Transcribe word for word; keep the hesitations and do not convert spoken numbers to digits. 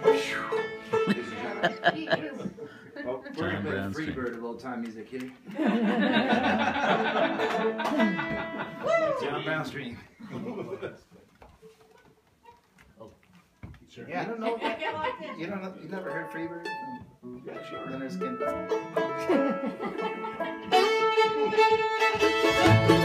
Well, we're going to play Freebird of old time music here. John Brown Street. Sure. Yeah, I don't know. You don't know, you never heard Freebird? Yeah, sure. Leonard Skinner.